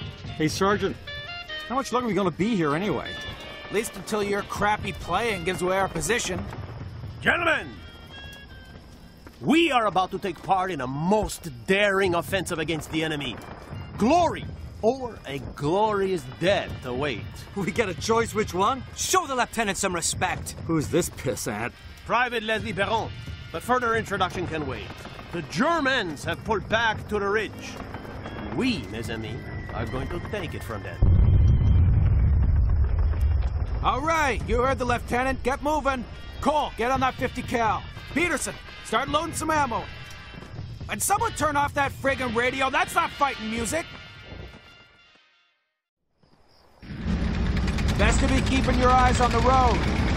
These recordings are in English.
Hey, Sergeant. How much longer are we gonna be here anyway? At least until your crappy playing gives away our position. Gentlemen! We are about to take part in a most daring offensive against the enemy. Glory or a glorious death await. We get a choice which one? Show the lieutenant some respect. Who's this pissant? Private Leslie Perron, but further introduction can wait. The Germans have pulled back to the ridge. We, mes amis, are going to take it from them. All right, you heard the lieutenant. Get moving. Cole, get on that 50 cal. Peterson, start loading some ammo. And someone turn off that friggin' radio. That's not fighting music. Best to be keeping your eyes on the road.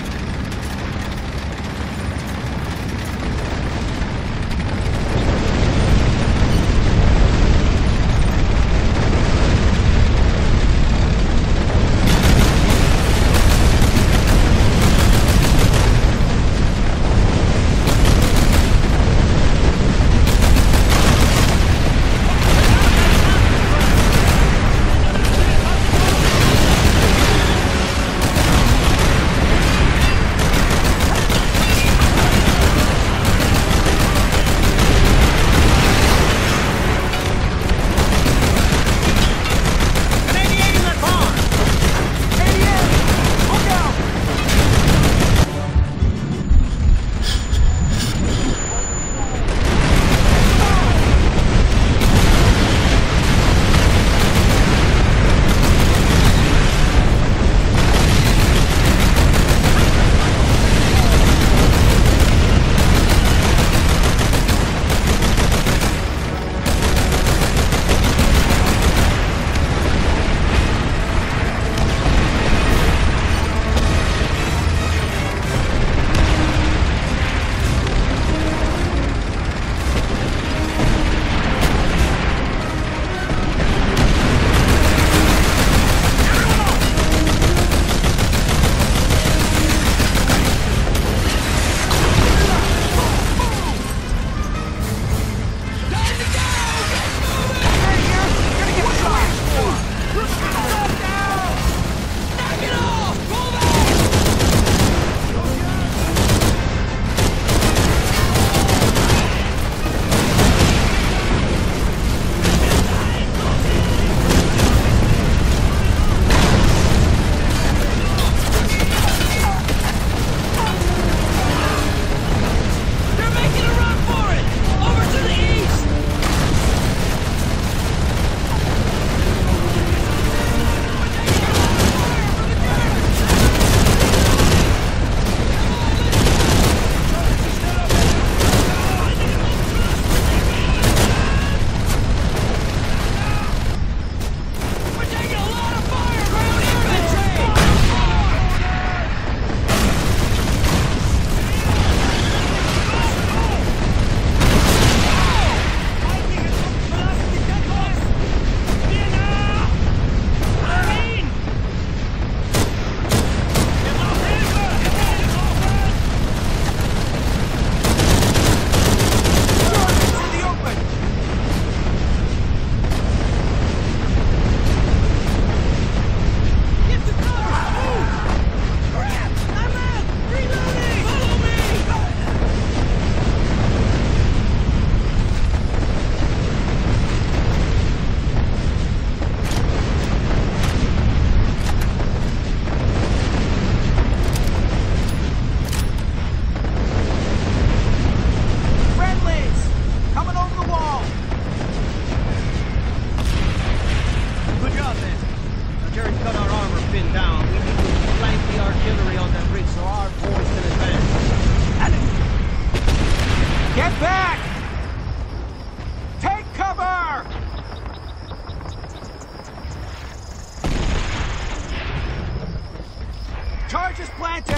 Charges planted!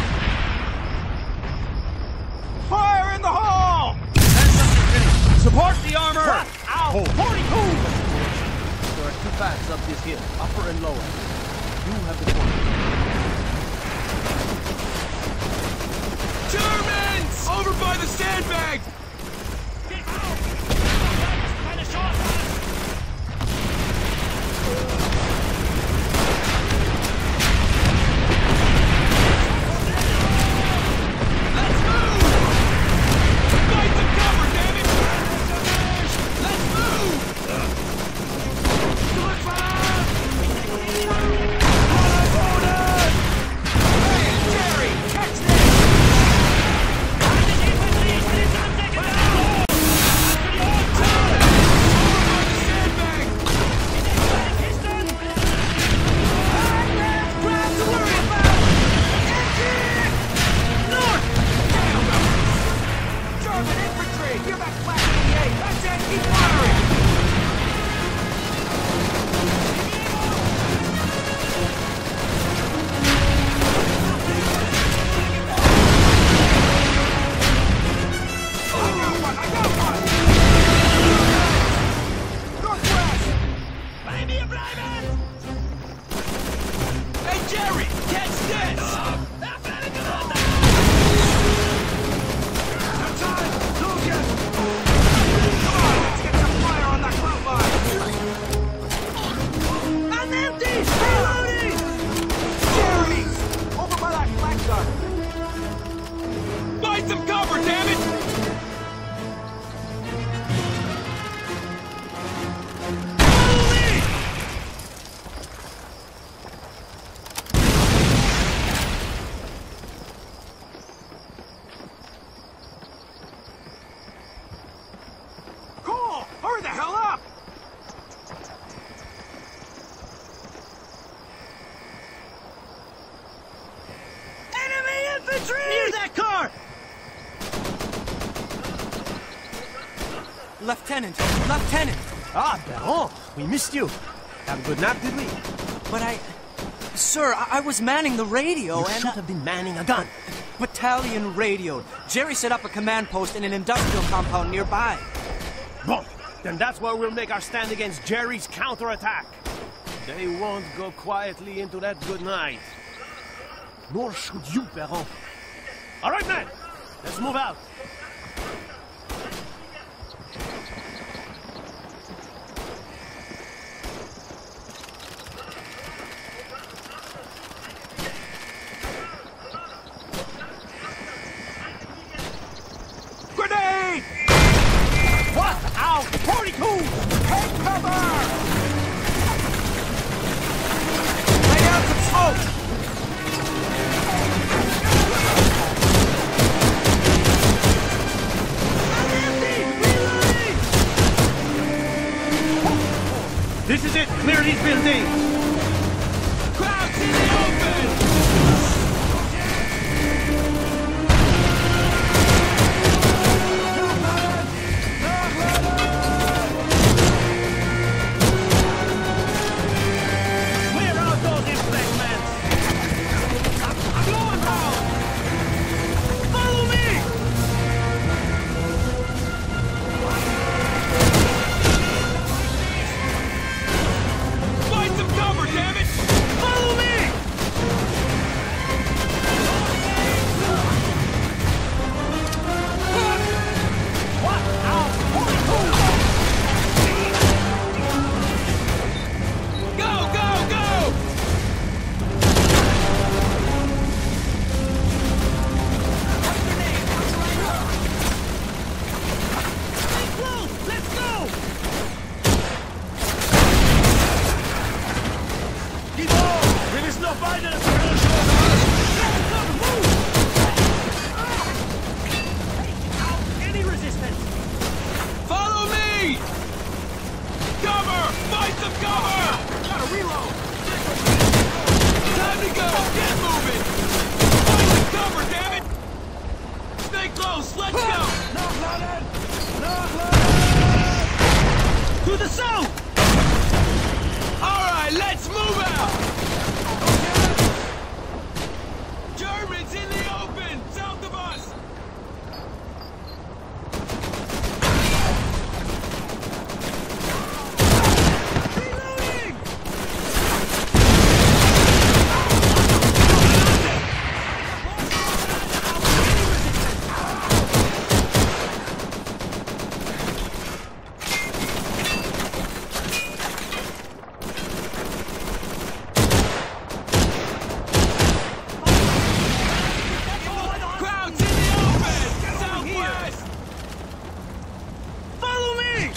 Fire in the hole! Support the armor! Ow! 42! There are two paths up this hill, upper and lower. You have the point. Germans! Over by the sandbags! Get out! Kind of short. Lieutenant! Lieutenant! Ah, Baron, we missed you. Have a good nap, did we? But Sir, I was manning the radio You and... should have been manning a gun. Battalion radioed. Jerry set up a command post in an industrial compound nearby. Bon, then that's where we'll make our stand against Jerry's counterattack. They won't go quietly into that good night. Nor should you, Baron. All right, men, let's move out. Grenade! What? Ow! 42! Take cover! Lay out some smoke! This is it! Clear these buildings! Crowds in the open! Clear out those emplacements! I'm going down! Follow me! Find some cover, damn it! Follow me! What? Ow! 42! Go, go, go! Stay close! Let's go! Wir müssen noch beide das Any resistance? Follow me! Cover! Find some cover! Gotta reload! Time to go! Get moving! Find some cover, damn it! Stay close! Let's go! Nachladen! To the south! Alright, let's move out! Germans in the open! South of us! Reloading! Crowds in the open! Southwest! Follow me!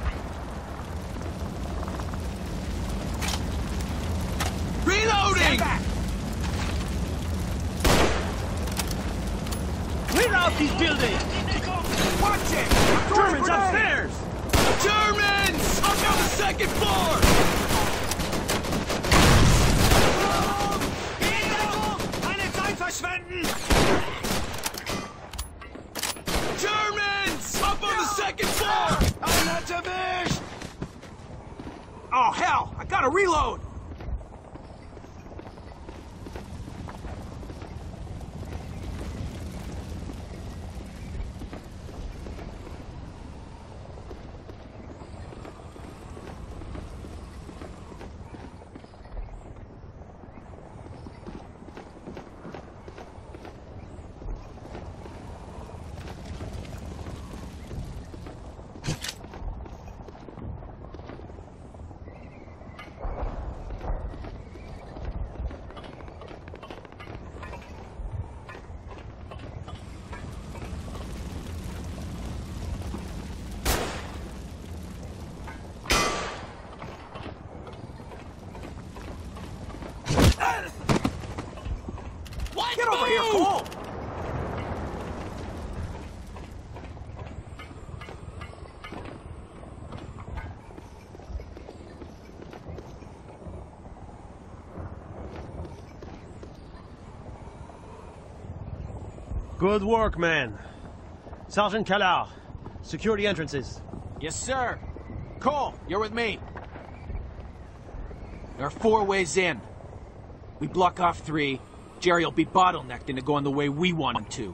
Reloading! Clear out these buildings! Watch it! Germans upstairs! Germans! Up on the second floor! Keine Zeit verschwenden! Germans! Up on the second floor! Oh, hell! I gotta reload! Get over here, Cole! Good work, man. Sergeant Callard, secure the entrances. Yes, sir. Cole, you're with me. There are 4 ways in. We block off 3. Jerry will be bottlenecked into going the way we want him to.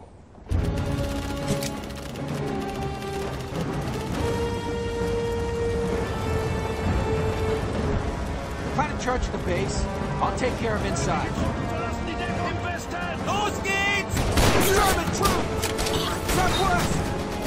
Try to charge the base. I'll take care of inside. Those gates! German troops! Southwest!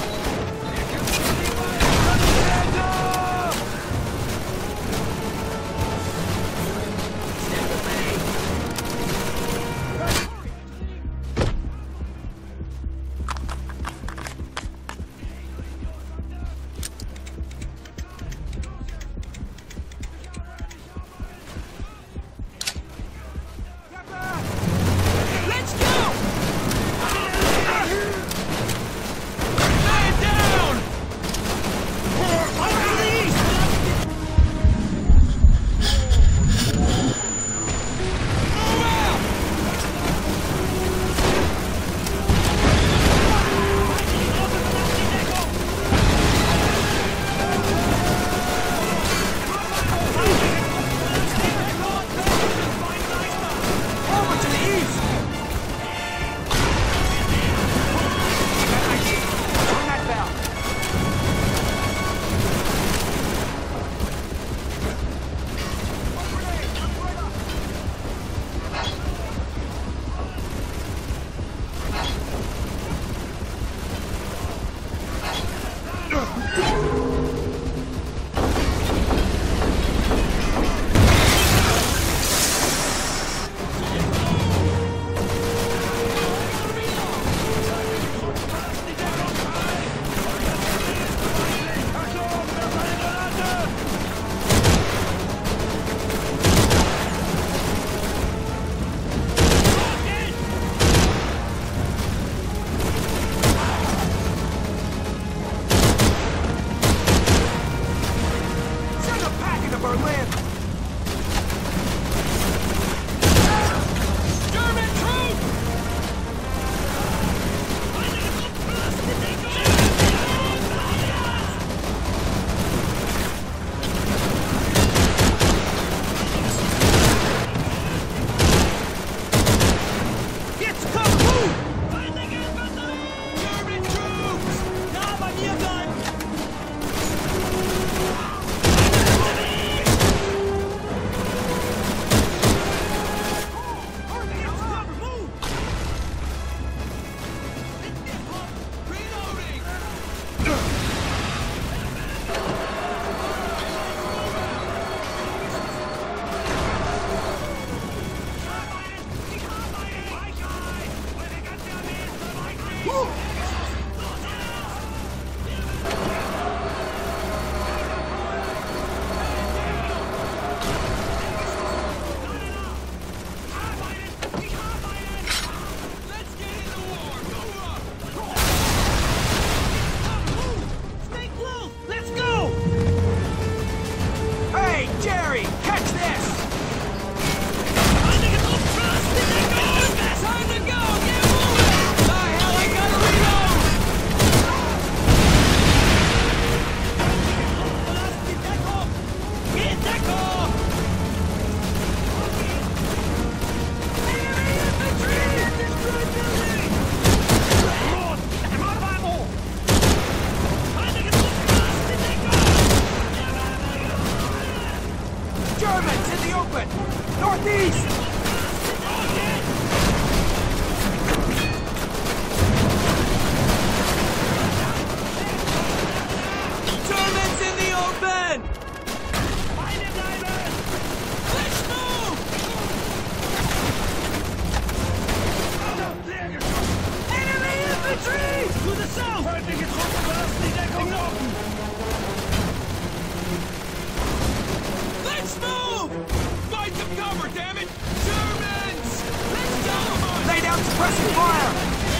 Suppressing fire!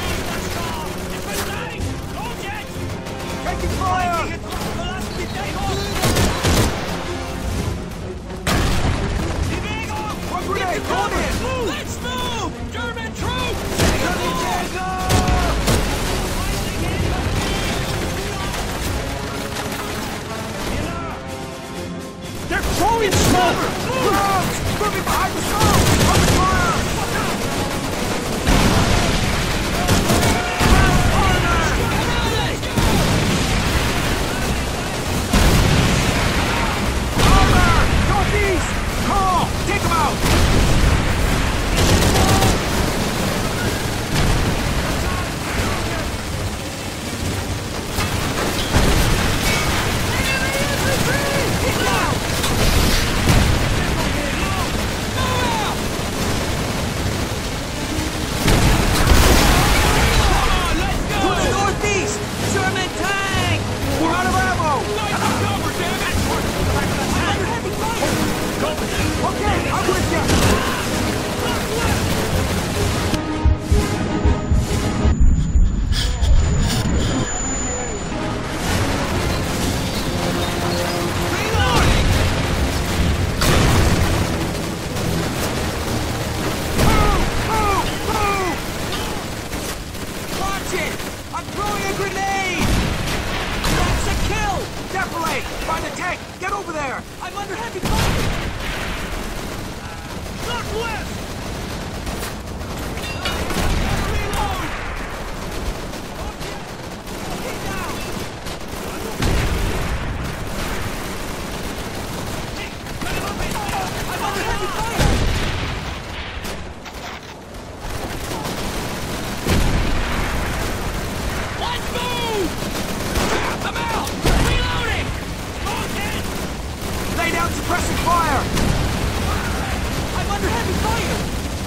Taking fire! One grenade, going in! Let's move! German troops! Holy smoke! Ground! Moving behind the stone! Open fire! Northeast! Call! Take him out! Find the tank! Get over there! I'm under heavy fire! Northwest! I'm under heavy fire! Let's move! I'm out! Reloading! Lay down suppressing fire! I'm under heavy fire!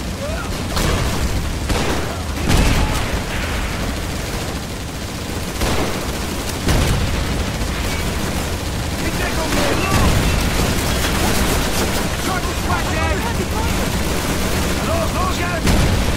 Charge flat, Dad! Heavy fire! Hello, Logan!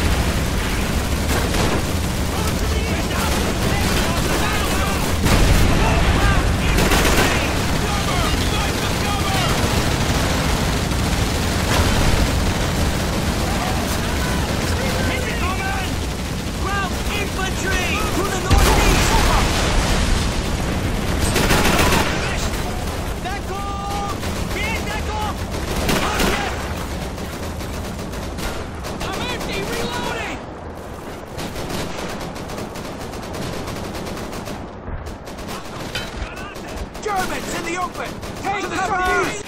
Germans in the open! Take to the southeast!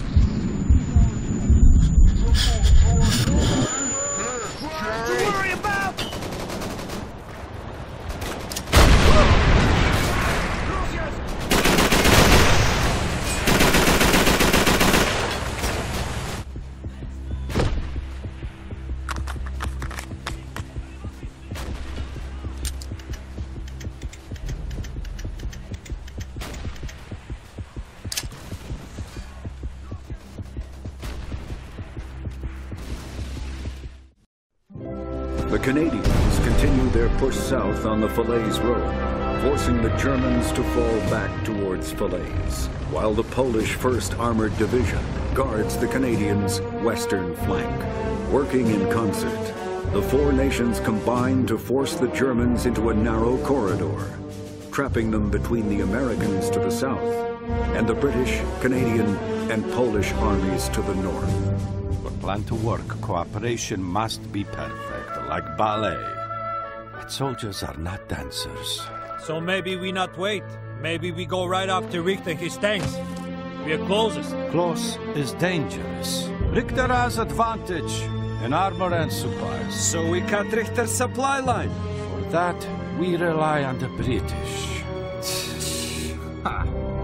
To worry about! The Canadians continue their push south on the Falaise road, forcing the Germans to fall back towards Falaise, while the Polish 1st Armored Division guards the Canadians' western flank. Working in concert, the four nations combine to force the Germans into a narrow corridor, trapping them between the Americans to the south and the British, Canadian, and Polish armies to the north. For plan to work, cooperation must be perfect, like ballet. But soldiers are not dancers. So maybe we not wait. Maybe we go right after Richter and his tanks. We are closest. Close is dangerous. Richter has advantage in armor and supplies. So we cut Richter's supply line. For that, we rely on the British.